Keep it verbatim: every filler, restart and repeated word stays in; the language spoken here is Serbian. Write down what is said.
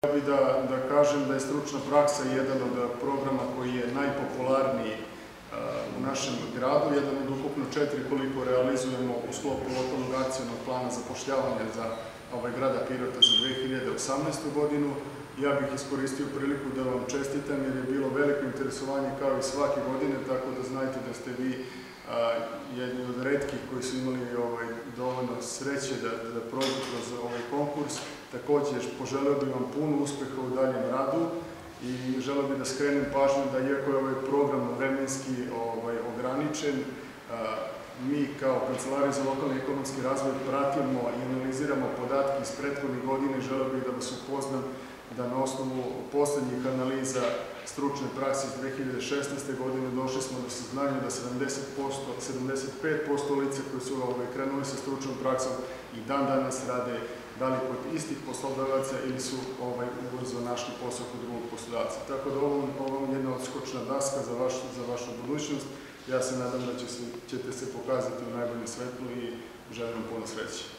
Ja bih da, da kažem da je stručna praksa jedan od programa koji je najpopularniji u našem gradu, jedan od ukupno četiri koliko realizujemo u sklopu lokalnog akcionog plana zapošljavanja za ovaj grada Pirota za dve hiljade osamnaestu. godinu. Ja bih iskoristio priliku da vam čestitam jer je bilo veliko interesovanje kao i svake godine, tako da znajte da ste vi jedni od retkih koji su imali ovaj, dovoljno sreće da, da prođu kroz ovaj konkurs. Također, poželeo bih vam puno uspeha u daljem radu i želeo bih da skrenem pažnju da iako je ovaj program vremenski ovaj, ograničen, mi kao Kancelarija za lokalni ekonomski razvoj pratimo i analiziramo podatke iz prethodnih godina i želeo bih da vas upoznam da na osnovu poslednjih analiza stručne prakse iz dve hiljade šesnaeste. godine došli smo do saznanja da sedamdeset pet posto lica koji su ovaj, krenuli sa stručnom praksom i dan danas rade da li kod istih poslodavaca ili su ovaj, ubrzo našli posao kod drugog poslodavca. Tako da ovo, ovo je jedna odskočna daska za, vaš, za vašu budućnost. Ja se nadam da će se, ćete se pokazati u najboljem svetlu i želim vam puno sreće.